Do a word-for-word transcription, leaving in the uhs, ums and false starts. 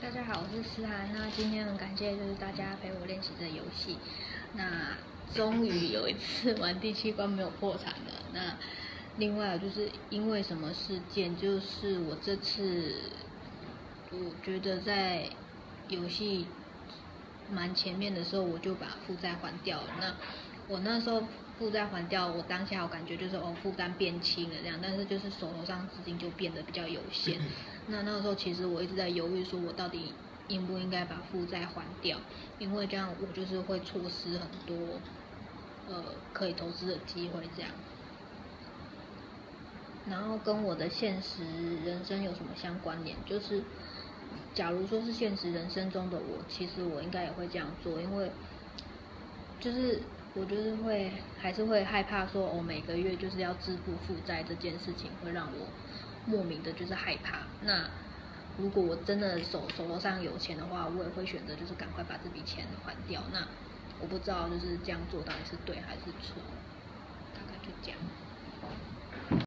大家好，我是思涵。那今天很感谢就是大家陪我练习这游戏。那终于有一次玩第七关没有破产了。那另外就是因为什么事件，就是我这次我觉得在游戏蛮前面的时候，我就把负债还掉了。那我那时候负债还掉，我当下我感觉就是哦负担变轻了这样，但是就是手头上资金就变得比较有限。那那个时候其实我一直在犹豫，说我到底应不应该把负债还掉，因为这样我就是会错失很多呃可以投资的机会这样。然后跟我的现实人生有什么相关联？就是假如说是现实人生中的我，其实我应该也会这样做，因为就是我就是会还是会害怕说，我、哦、每个月就是要支付负债这件事情，会让我莫名的就是害怕。那如果我真的手手头上有钱的话，我也会选择就是赶快把这笔钱还掉。那我不知道就是这样做到底是对还是错，大概就这样。